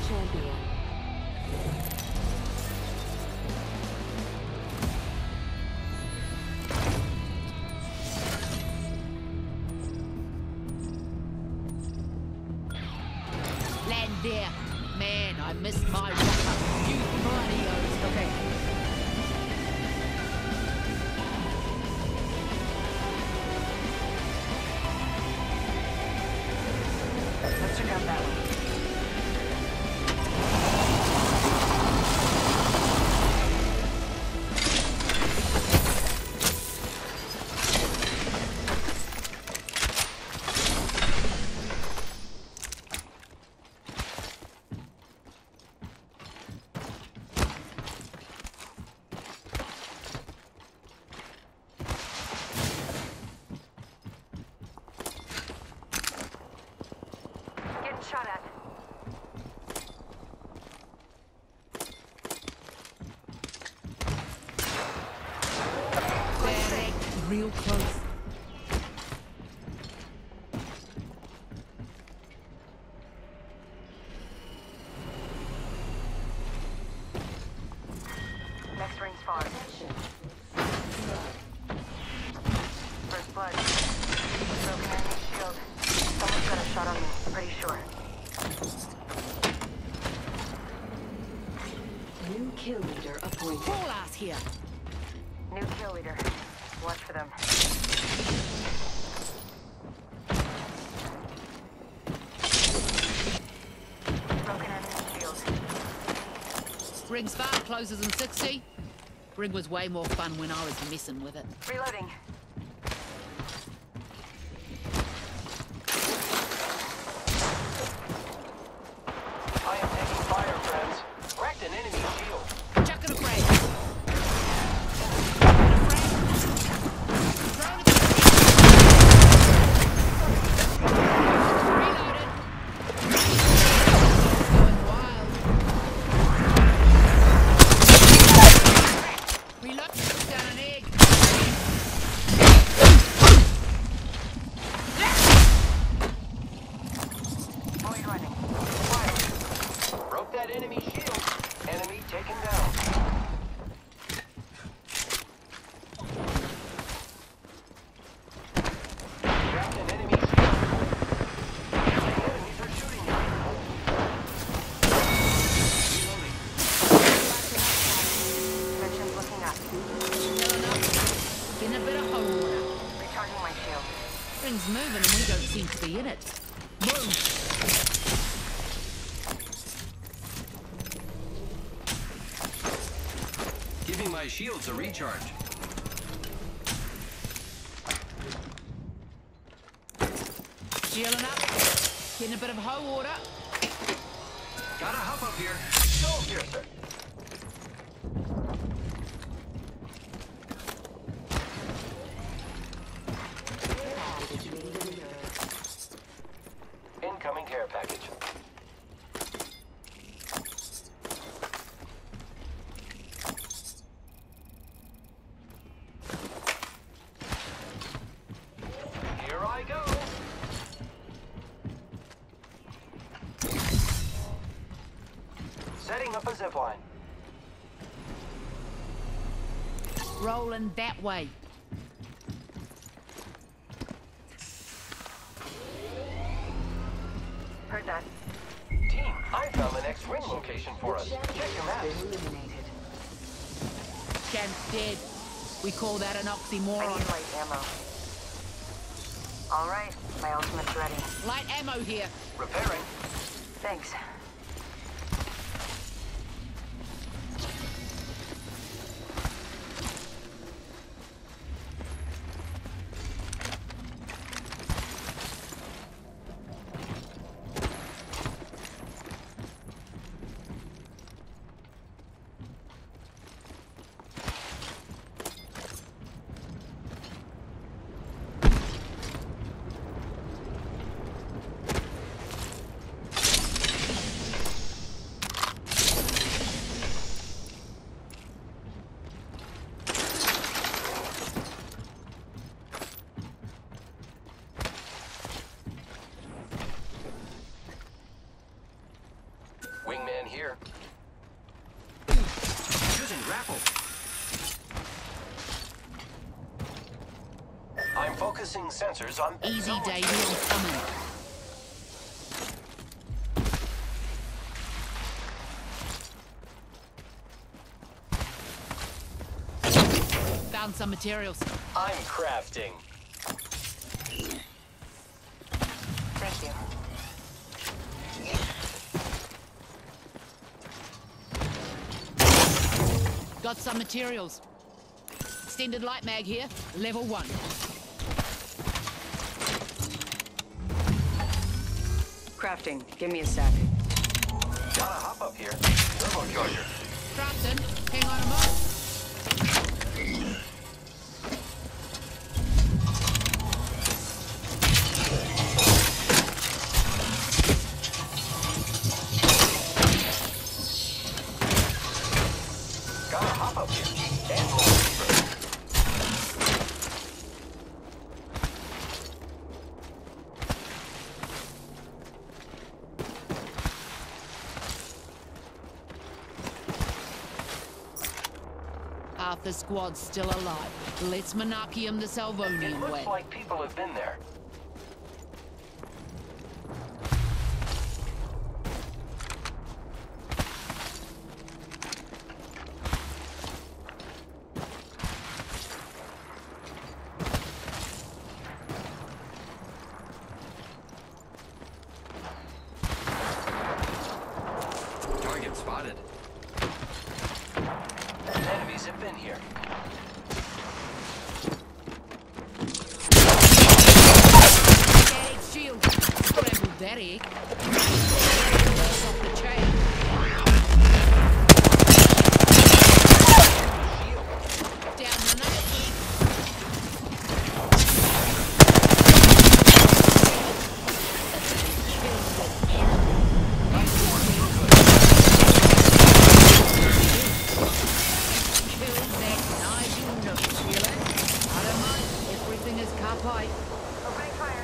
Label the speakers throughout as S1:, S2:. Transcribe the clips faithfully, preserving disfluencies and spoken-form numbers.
S1: champion.
S2: Land there. Man, I missed my rocker. You bloody o's. Okay.
S3: Let's check out that one. Shot at.
S2: Real close.
S3: Next ring's far. First blood. Broken enemy shield. Someone's got a shot on me, pretty sure.
S1: New kill leader appointed.
S2: Full ass here.
S3: New kill leader. Watch for them. Broken enemy shield.
S2: Ring's far closer than sixty. Ring was way more fun when I was messing with it.
S3: Reloading.
S4: I am taking fire, friends. Wrecked an enemy shield.
S2: Chucking a frag. Throwing a frag. Throwing a frag. Reloaded. Going wild. Reload. Down an egg.
S3: Void running.
S4: Fire. Broke that enemy shield. Enemy taken down. Wrecked an enemy shield. Enemies are shooting me. Reloading.
S3: Mention's looking up.
S2: Filling up. Getting a bit of hole water.
S3: Recharging my shield.
S2: Ring's moving and we don't seem to be in it. Move.
S4: Giving my shields a recharge.
S2: Shielding up. Getting a bit of hoe water.
S4: Got a hub up here. Soul piercer. Incoming care package. Here I go. Setting up a zipline.
S2: Rolling that way.
S3: Heard that.
S4: Team, I found the next ring location for us. Check your maps.
S1: Eliminated.
S2: Champ's dead. We call that an
S3: I
S2: oxymoron.
S3: need light ammo. All right, my ultimate's ready.
S2: Light ammo here.
S4: Repairing.
S3: Thanks.
S4: Focusing sensors on...
S2: Easy, Davey, I'm coming. Found some materials.
S4: I'm crafting.
S3: Thank you.
S2: Got some materials. Extended light mag here, level one.
S3: Crafting. Give me a sec.
S4: Gotta hop up here. Turbocharger.
S2: Crafton, hang on a moment.
S4: Gotta hop up here. And roll deeper.
S2: Half the squad's still alive. Let's Monarchium the
S4: It
S2: Salvonian
S4: looks
S2: way.
S4: like people have been there.
S5: Target spotted.
S4: Enemies have been here.
S2: Egg shield. Scrambled that egg. Off the chain. Down another egg. Kill that Nigel nurse, feel it? I don't mind. Everything is carpite.
S3: Opening fire.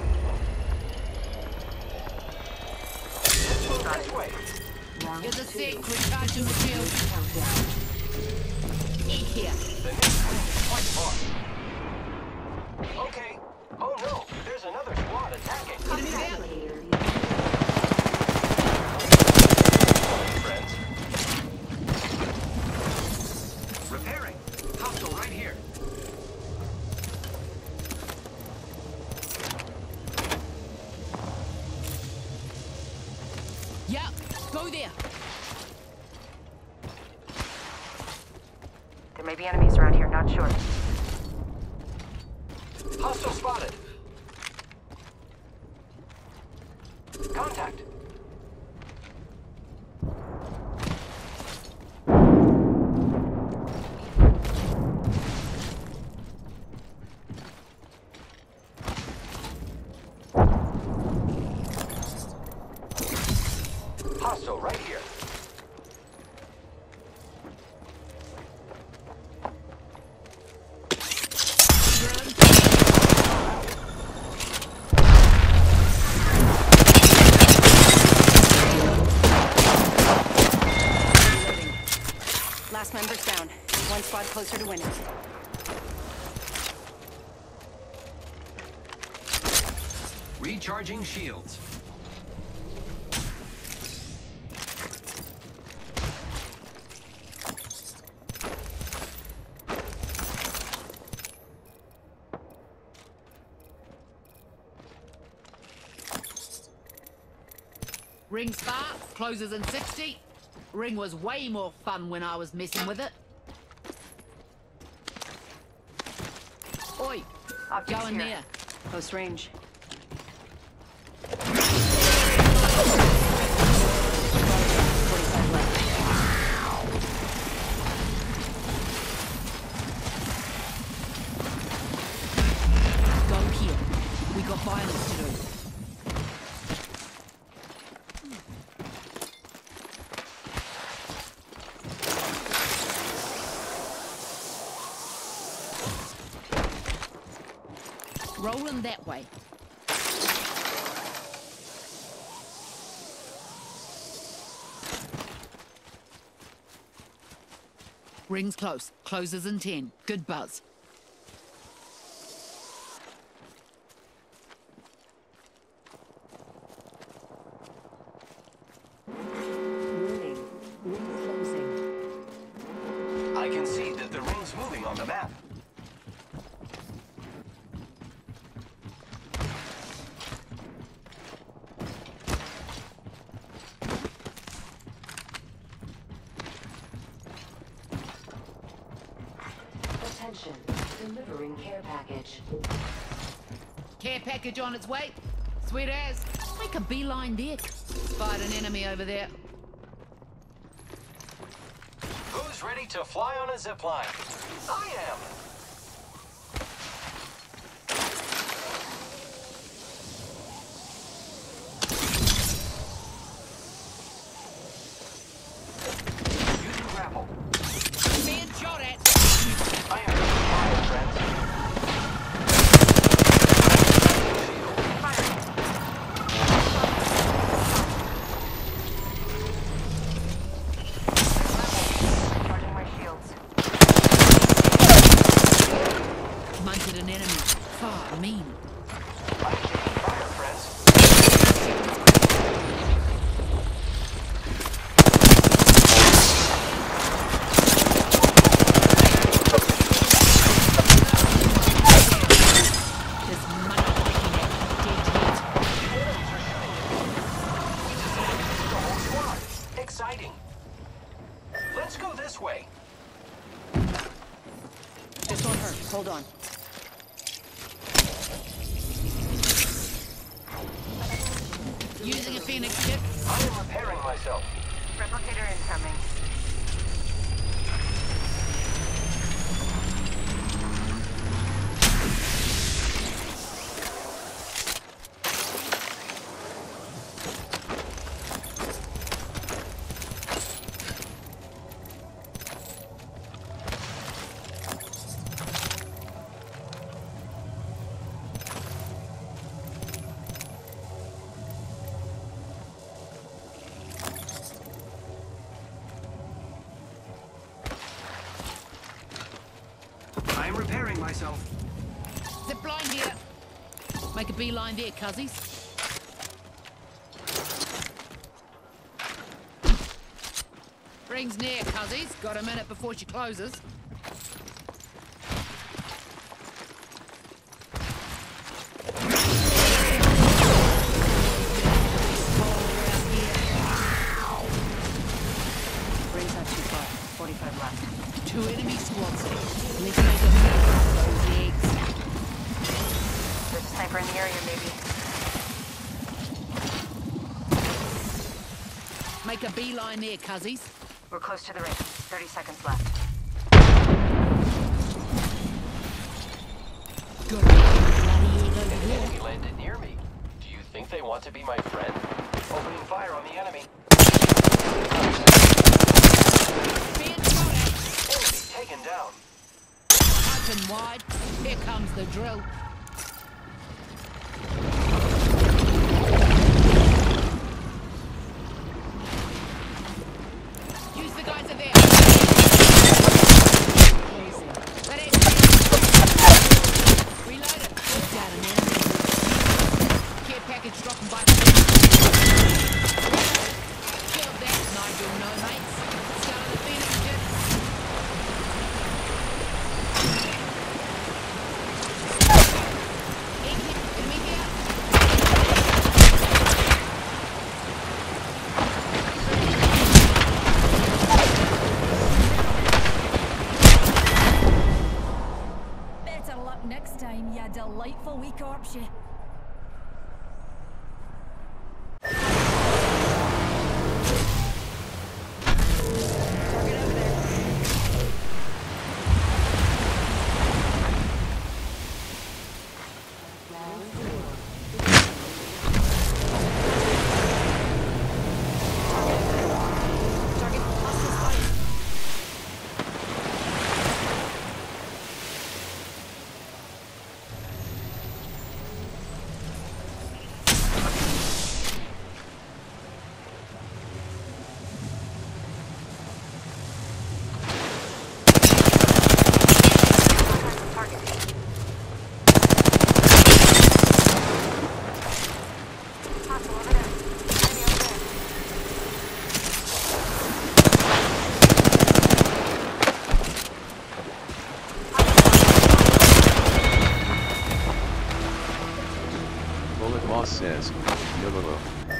S4: This way.
S1: Round
S2: Here's a
S1: two.
S2: sick, recharging the shield.
S1: Countdown.
S2: Eat here.
S4: The next one is quite far. Okay. Oh no, there's another squad attacking.
S2: Enemy there.
S1: Clear.
S4: Friends.
S5: Repairing. Hostile right here.
S2: Yeah, go there.
S3: There may be enemies around here, not sure.
S4: Hostile spotted. Contact. Hostile right here.
S3: Reloading. Last member's down. One squad closer to winning.
S5: Recharging shields.
S2: Ring spark, closes in sixty. Ring was way more fun when I was messing with it. Oi,
S3: Objects
S2: go in
S3: here.
S2: there.
S3: Close range. forty-five left.
S2: Go here. We got violence to do. Rolling that way. Rings close. Closes in ten. Good buzz.
S4: I can see that the ring's moving on the map.
S1: Attention, delivering care package.
S2: Care package on its way. Sweet as. Make a beeline there. Spied an enemy over there.
S4: Who's ready to fly on a zipline? I am! Using grapple.
S2: Being shot at.
S4: I am taking fire, friends.
S3: Charging my shields.
S2: Munted an enemy. Far mean.
S4: I'm taking fire, friends.
S2: This money picking at dead heat.
S4: The whole squad. Exciting. Let's go this way.
S2: Just on her. Hold on. Using a Phoenix kit.
S4: I am repairing myself.
S3: Replicator incoming.
S5: I am repairing myself.
S2: Zip line here. Make a beeline there, cuzzies. Ring's near, cuzzies. Got a minute before she closes.
S3: Rings not too far. forty-five left.
S2: Two enemy squads. Let's make a move out of those eggs.
S3: There's a sniper in the area, maybe.
S2: Make a beeline there, cuzzies.
S3: We're close to the ring. thirty seconds left.
S2: Got a bloody egg over
S4: An
S2: there.
S4: enemy landed near me. Do you think they want to be my friend? Opening fire on the enemy.
S2: Being shot at.
S4: Enemy taken down.
S2: Open wide. Here comes the drill. Use the guys are there. That is. Reload it. Got an enemy. Care package dropping by. Killed that. Nigel, no mates. Start of the Phoenix kit.
S6: Better luck next time, you delightful wee corpse. you.
S7: says, Yololo.